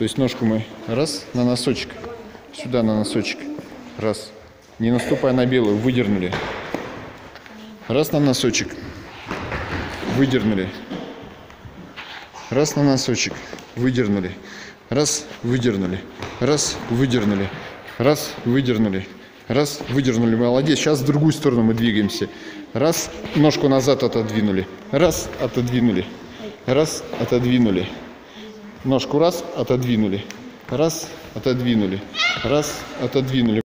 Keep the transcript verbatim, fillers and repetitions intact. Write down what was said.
То есть ножку мы раз на носочек, сюда на носочек, раз, не наступая на белую, выдернули, раз на носочек, выдернули, раз на носочек, выдернули, раз, выдернули, раз, выдернули, раз, выдернули, раз, выдернули. Молодец. Сейчас в другую сторону мы двигаемся. Раз, ножку назад отодвинули, раз, отодвинули, раз, отодвинули. Ножку раз, отодвинули, раз, отодвинули, раз, отодвинули.